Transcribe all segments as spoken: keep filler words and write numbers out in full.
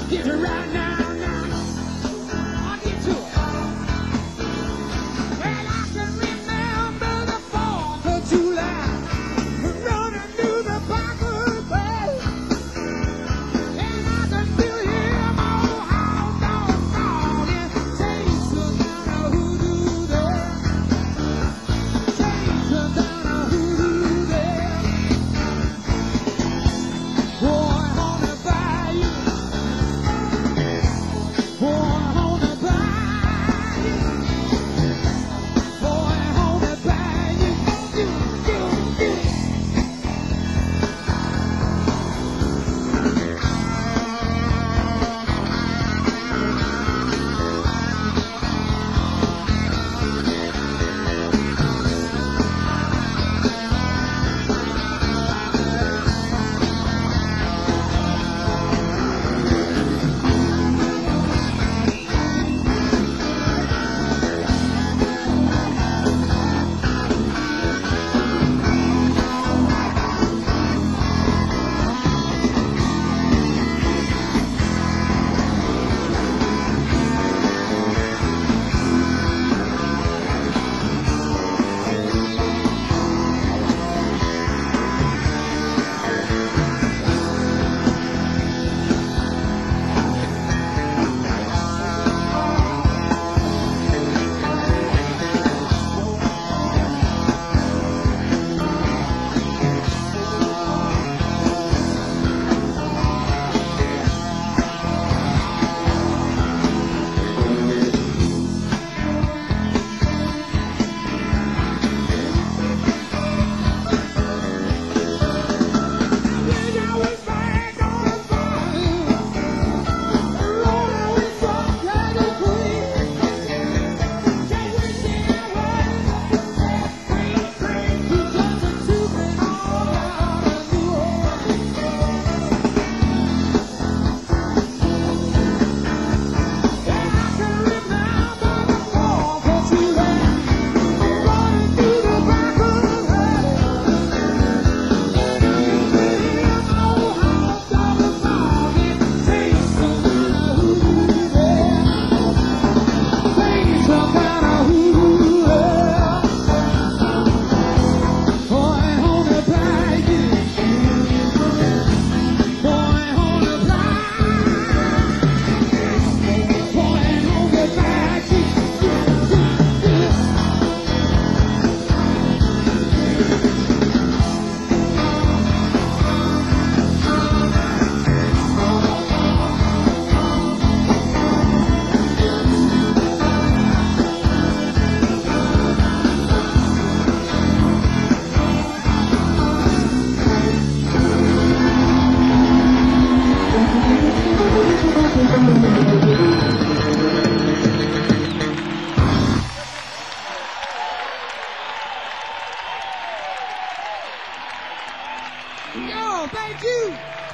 Yo, thank you.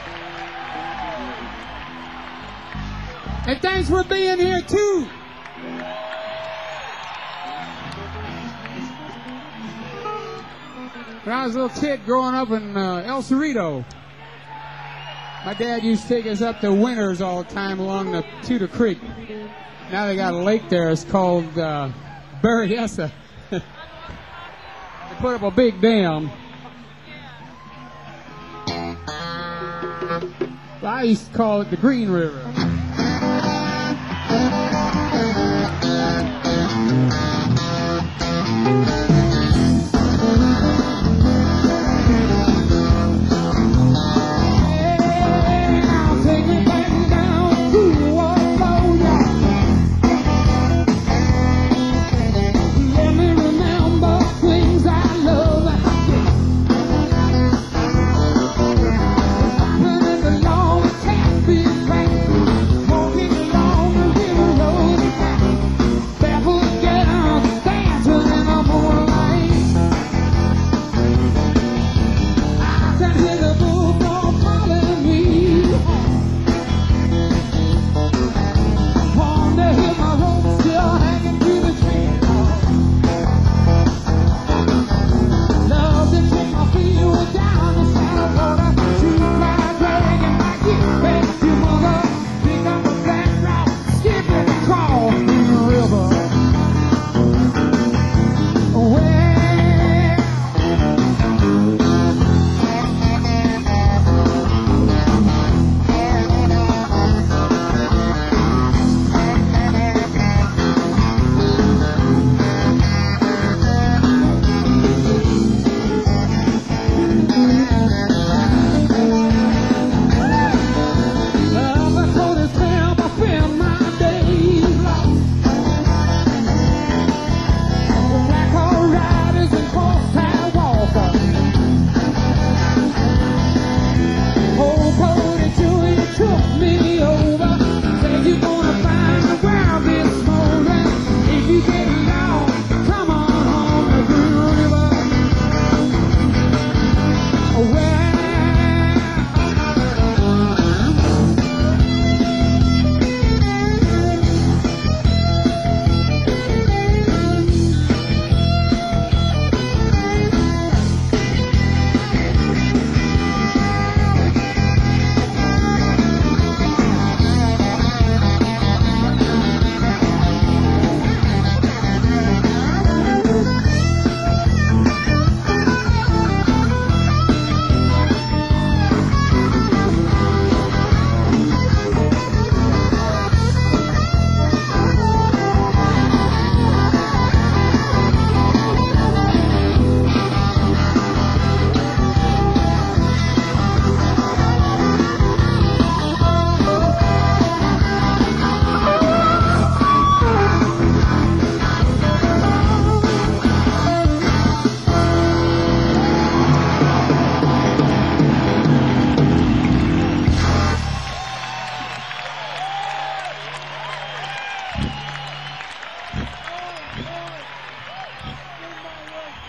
And thanks for being here, too. When I was a little kid growing up in uh, El Cerrito, my dad used to take us up to Winters all the time along the Tudor Creek. Now they got a lake there. It's called uh, Berryessa. They put up a big dam. Well, I used to call it the Green River. Thank you.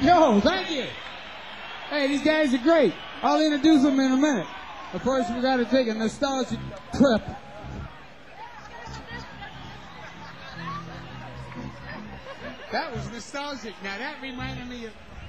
Yo, thank you. Hey, these guys are great. I'll introduce them in a minute. Of course, we got to take a nostalgic trip. That was nostalgic. Now that reminded me of...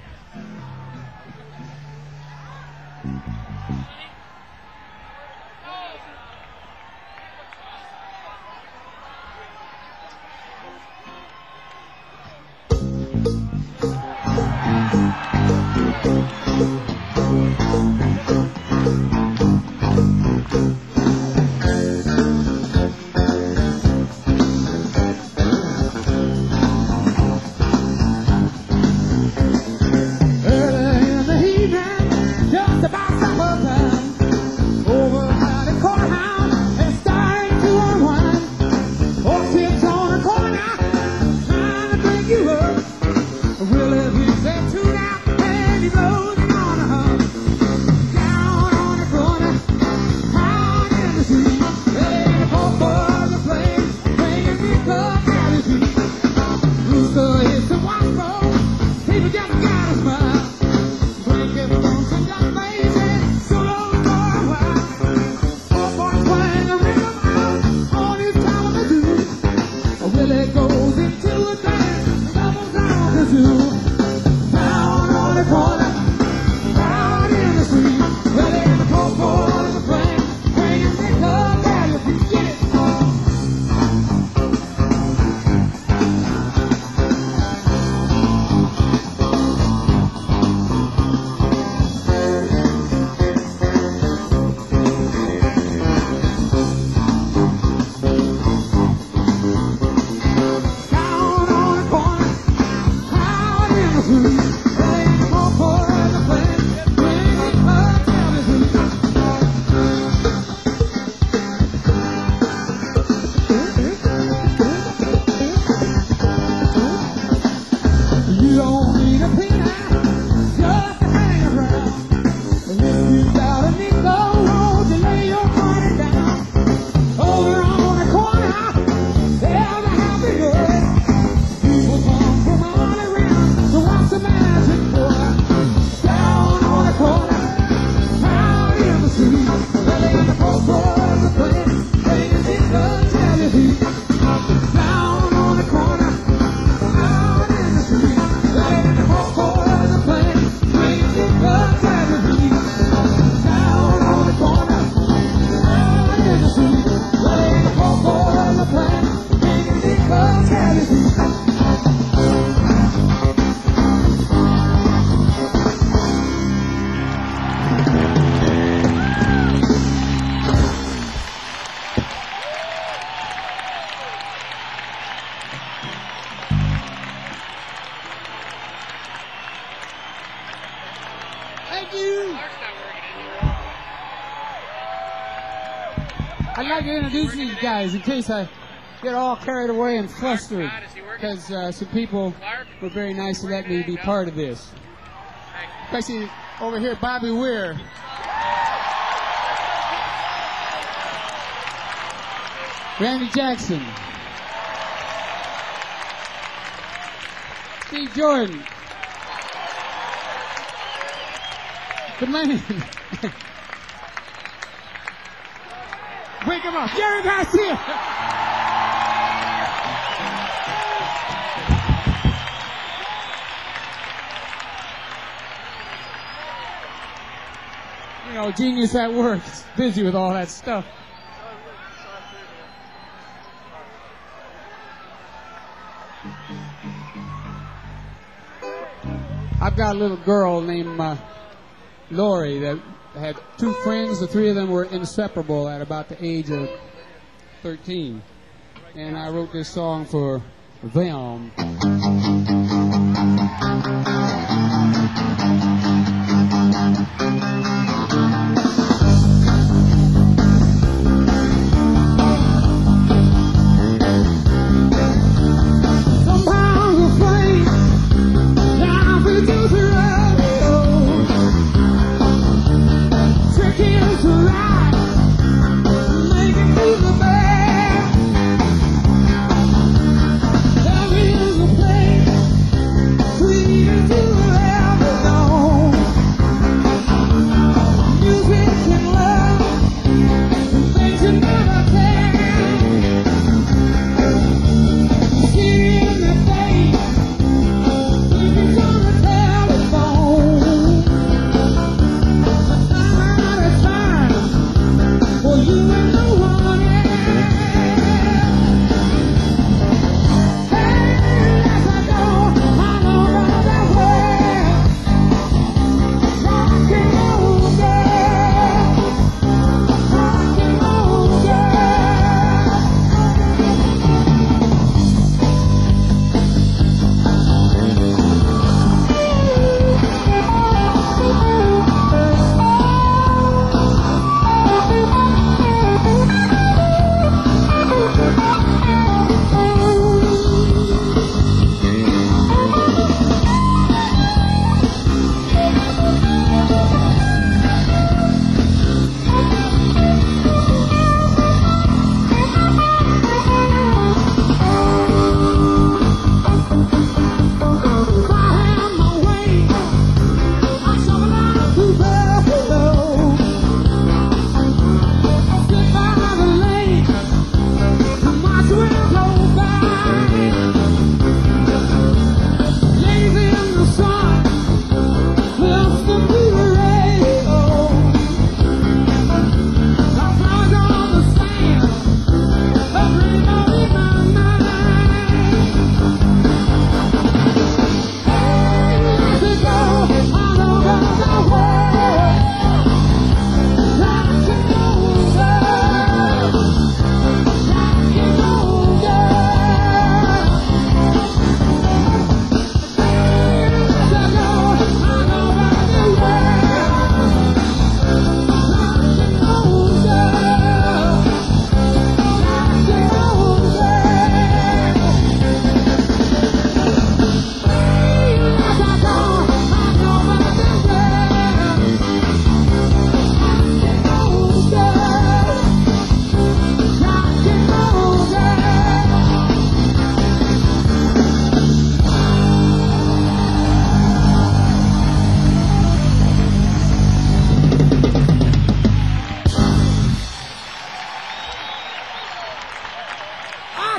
I'd like to introduce these guys in case I get all carried away and flustered, because uh, some people were very nice to let me be part of this. Especially over here, Bobby Weir. Randy Jackson. Steve Jordan. The man. Wake him up. Jerry Garcia. You know, genius at work. He's busy with all that stuff. I've got a little girl named uh, Lori that had two friends. The three of them were inseparable at about the age of thirteen. And I wrote this song for them. Sweet to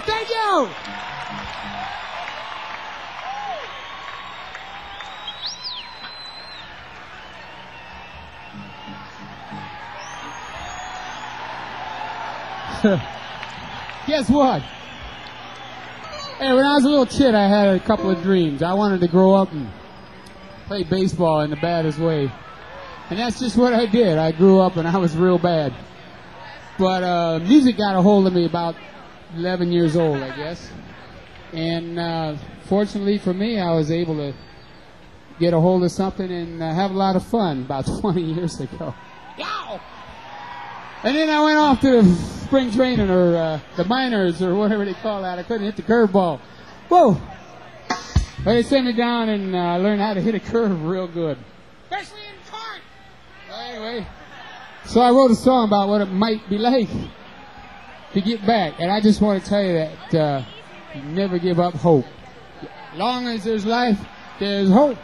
Thank you. Guess what? Hey, when I was a little kid, I had a couple of dreams. I wanted to grow up and play baseball in the baddest way. And that's just what I did. I grew up and I was real bad. But uh, music got a hold of me about eleven years old, I guess. And uh, fortunately for me, I was able to get a hold of something and uh, have a lot of fun about twenty years ago. Yow! And then I went off to spring training or uh, the minors or whatever they call that. I couldn't hit the curveball. Whoa! But they sent me down and uh, learned how to hit a curve real good. Especially in court! Anyway, so I wrote a song about what it might be like to get back. And I just want to tell you that uh, you never give up hope. As long as there's life, there's hope.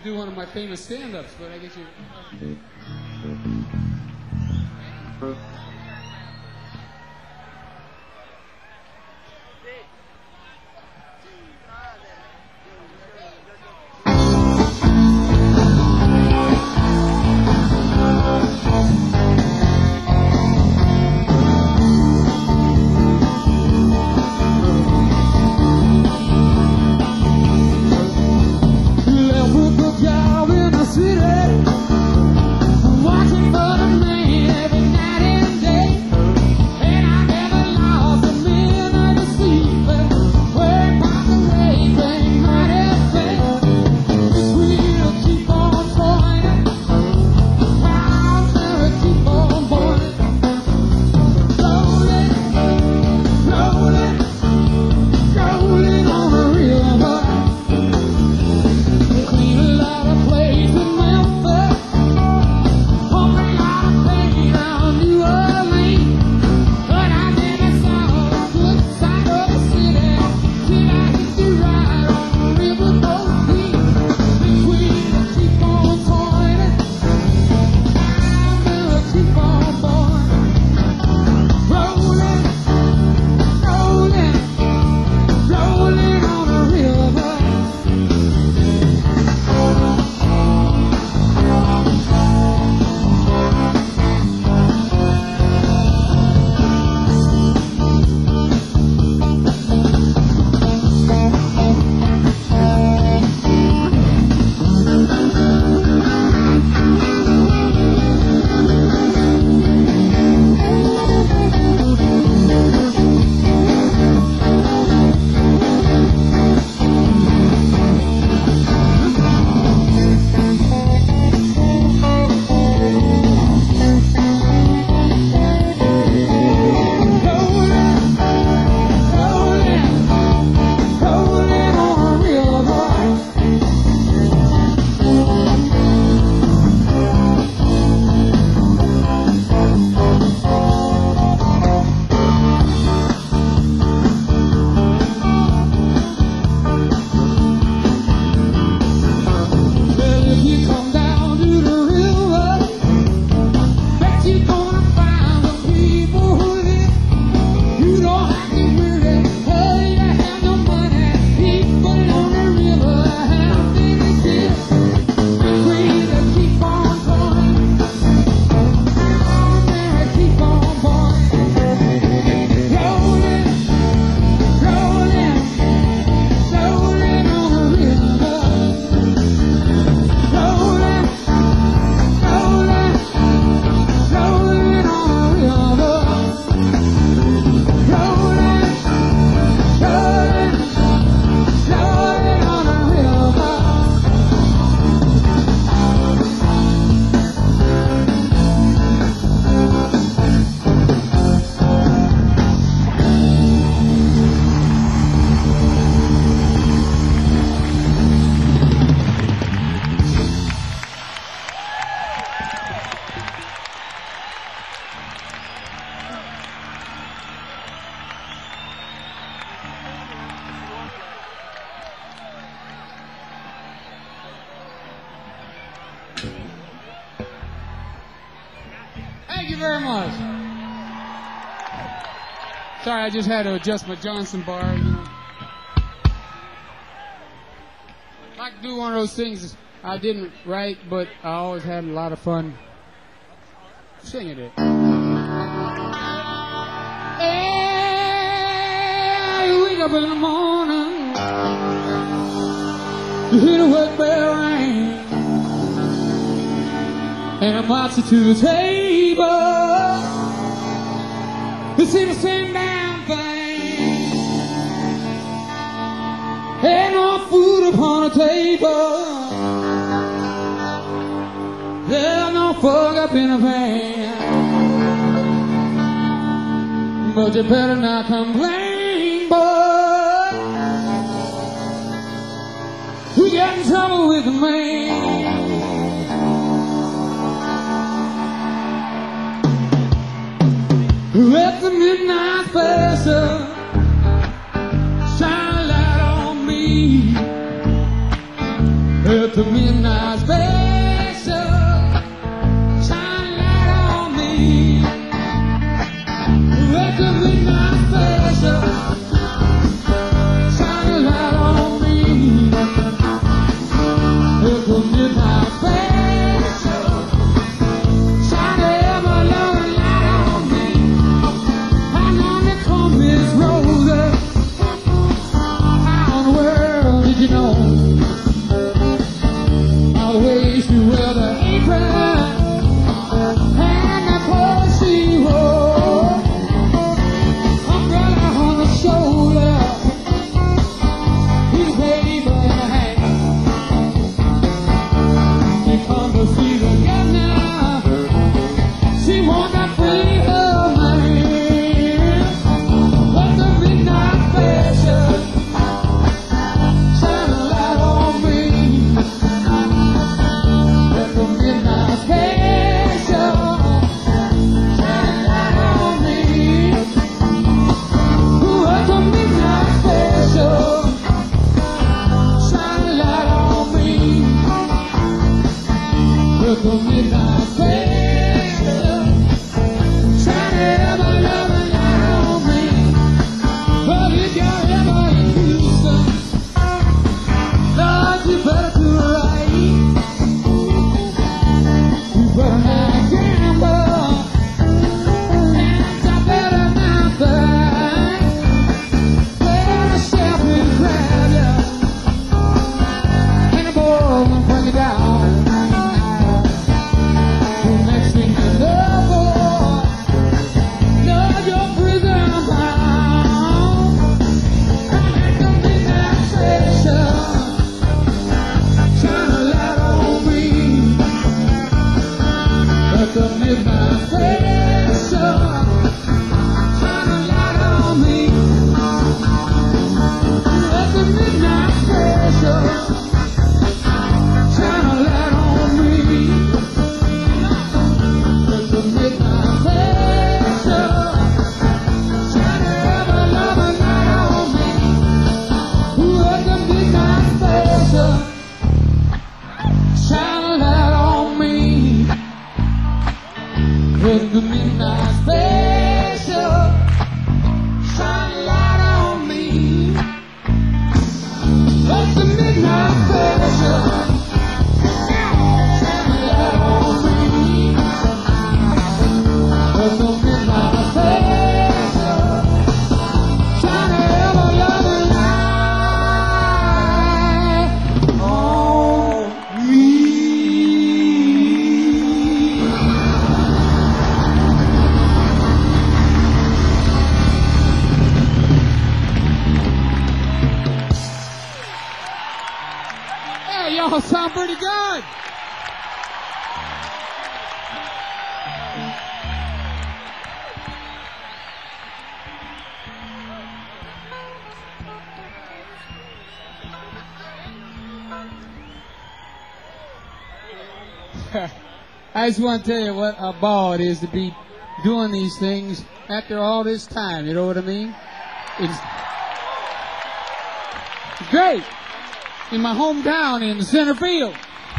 do one of my famous stand-ups, but I guess you... Thank you very much. Sorry, I just had to adjust my Johnson bar, you know. I like to do one of those things I didn't write, but I always had a lot of fun singing it. Hey, you wake up in the morning, you hear the wet bell ring, and I march you to the table. You see the same damn thing. Ain't no food upon the table. There's no fuck up in the van. But you better not complain, boy. You get in trouble with the man. Let the midnight special shine a light on me. Let the midnight special, shine a light on me. With the midnight special, shine a light on me. With the midnight special, shine a ever loving light on me. How long it come, Miss Rosa? How in the world did you know? Ways to wear the apron and the clothes she wore, umbrella on the shoulder, piece of paper in her hand. She come to see the governor, she want that freedom man. But the midnight special, shine a light on me. The midnight special, shine a light on me. What the midnight special, shine a light on me. What the midnight special, shine ever loving light on me. Well, if you're ever in Houston, Lord, you better do right. But I gamble, and I better not fight. Better step and grab ya, and the boy will bring you down. The next thing you know, boy, Lord, you're prison bound. And the midnight special, shine a light on me. The midnight special, shine a light on me. Let the midnight special, shine a light on me. Let the midnight special, shine a ever loving light on me. Let the midnight special, shine a light on me. With the midnight special, shine a light on me. With the midnight special, shine a light on me. With the midnight special, shine a ever loving light on me. Y'all sound pretty good. I just want to tell you what a ball it is to be doing these things after all this time. You know what I mean? It's great. In my hometown in center field.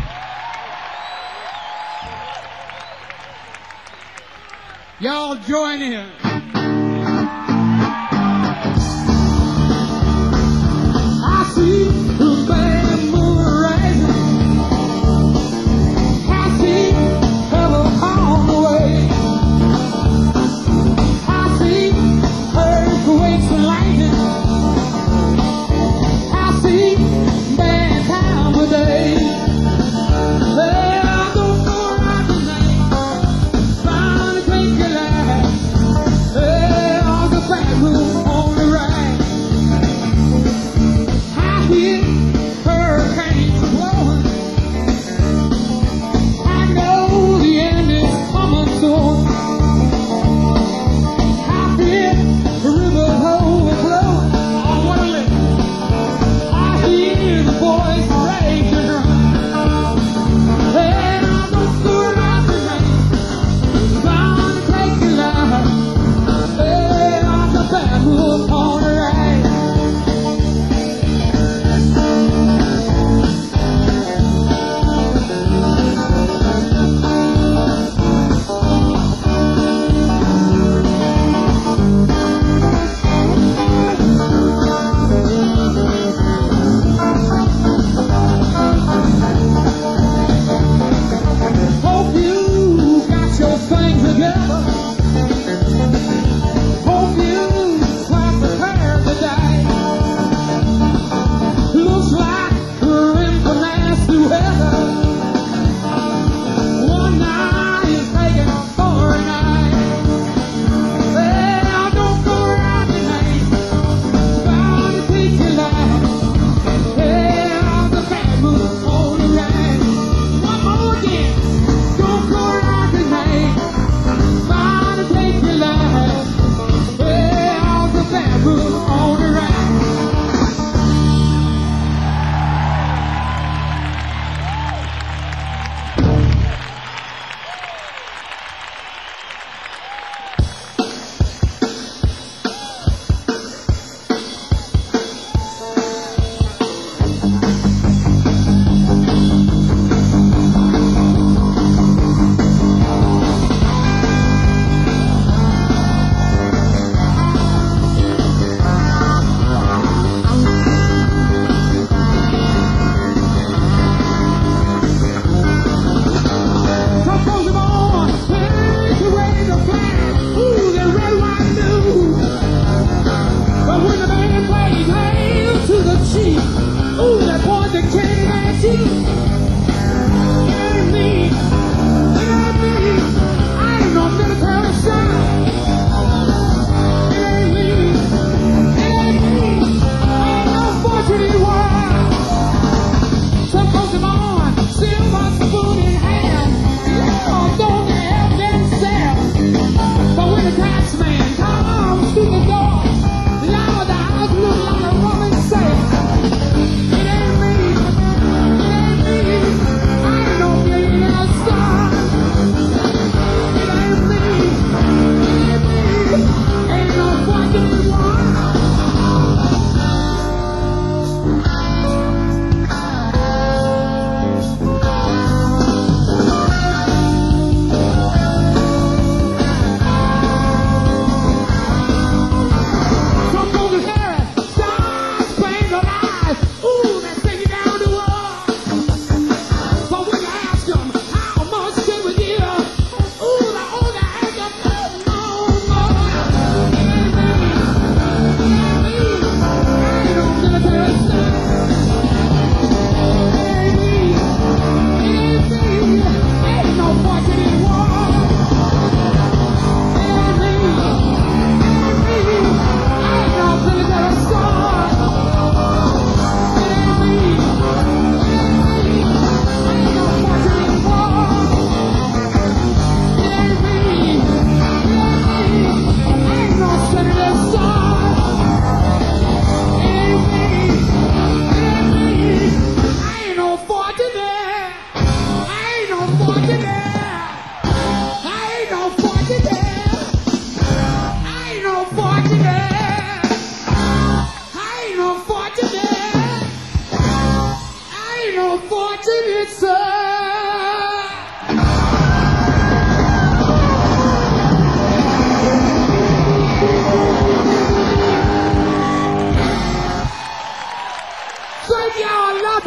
Y'all join in. I see the bad moon rising. I see heaven on the way. I see earthquakes and lightning. I see bad time of day. Well, I don't know what I can name. Trying to take your life.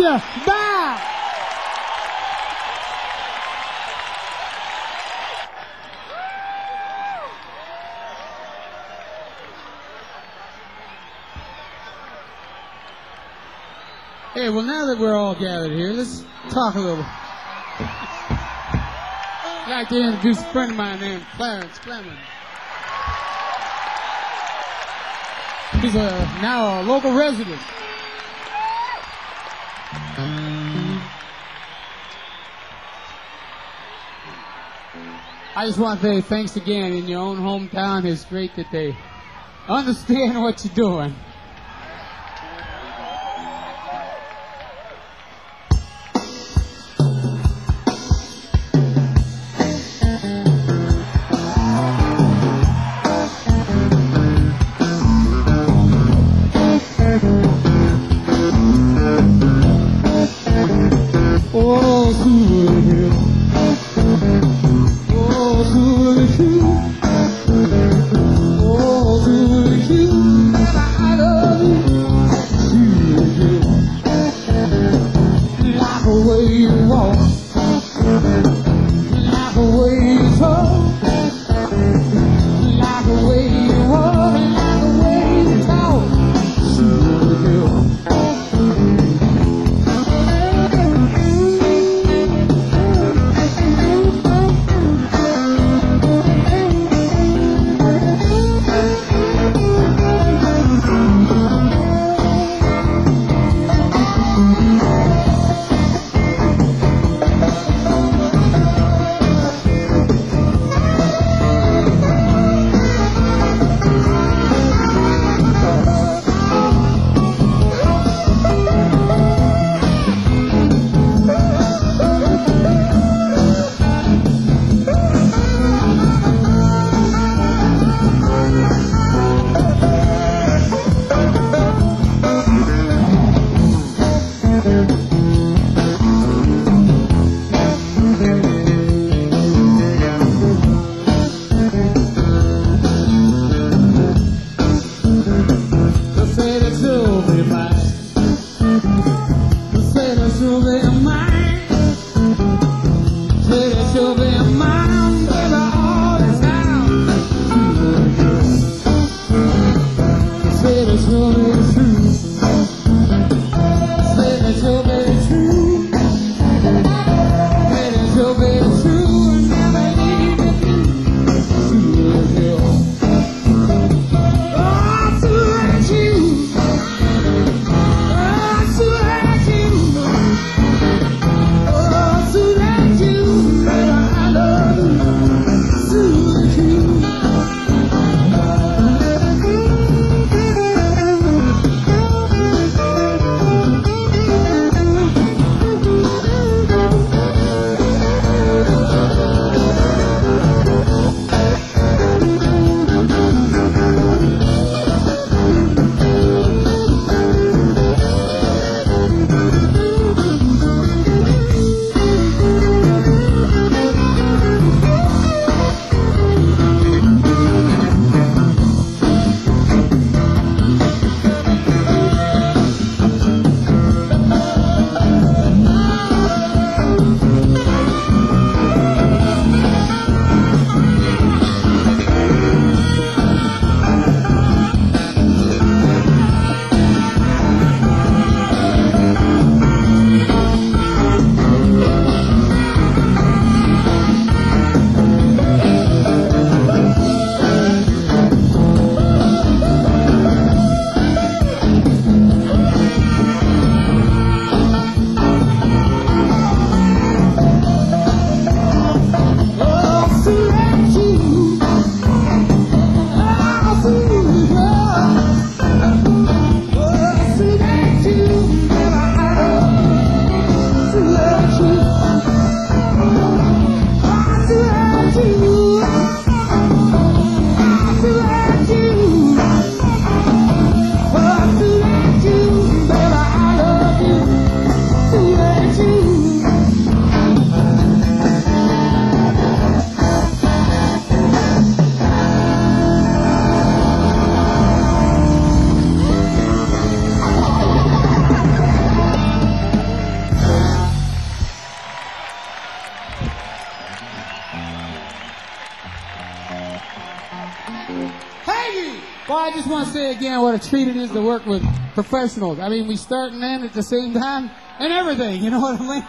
the bow. Hey, well, now that we're all gathered here, let's talk a little. I'd like to introduce a friend of mine named Clarence Clemens. He's a, now a local resident. I just want to say thanks again. In your own hometown, it's great that they understand what you're doing. I love Hey! Well, I just want to say again what a treat it is to work with professionals. I mean, we start and end at the same time and everything, you know what I mean?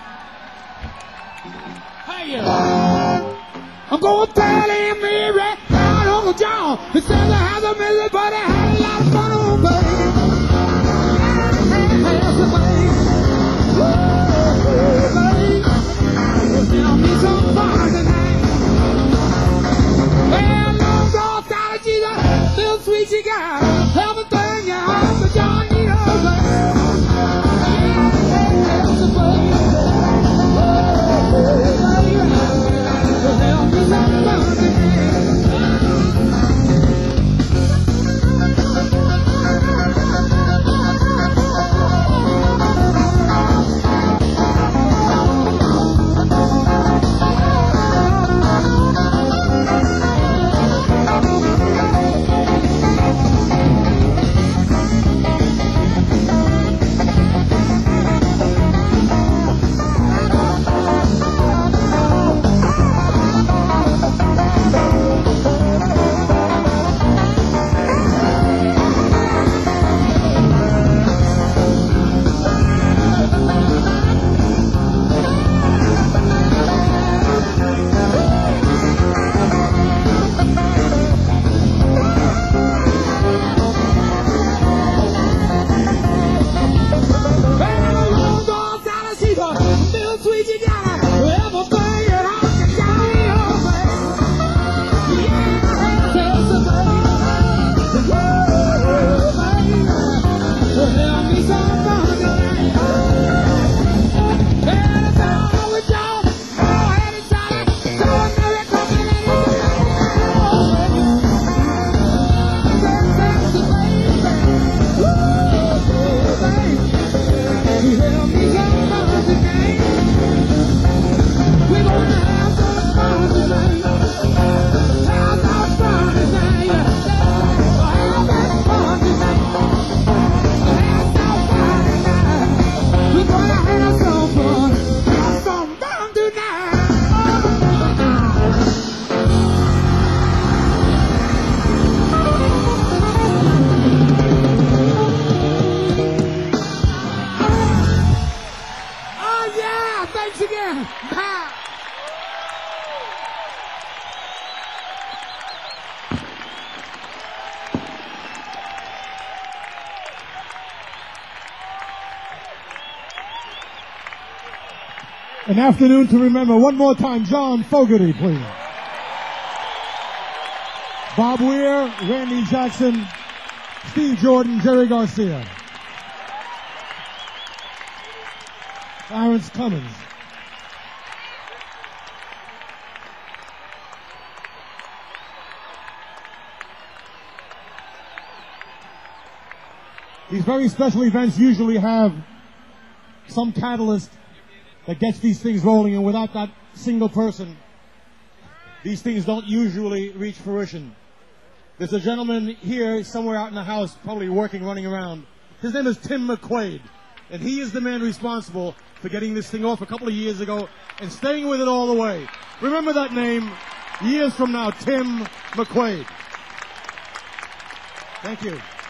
Hey! I'm going to tell him me right now, Uncle John. He said I had a million, but I had a lot of fun on, baby. Tell me some fun tonight. Well, long gone, solid Jesus, little sweet you got. Everything you have, but John, you know, baby. Tell me some fun tonight. An afternoon to remember. One more time, John Fogerty, please. Bob Weir, Randy Jackson, Steve Jordan, Jerry Garcia. Clarence Cummins. These very special events usually have some catalyst that gets these things rolling, and without that single person, these things don't usually reach fruition. There's a gentleman here somewhere out in the house, probably working, running around. His name is Tim McQuaid, and he is the man responsible for getting this thing off a couple of years ago and staying with it all the way. Remember that name years from now, Tim McQuaid. Thank you.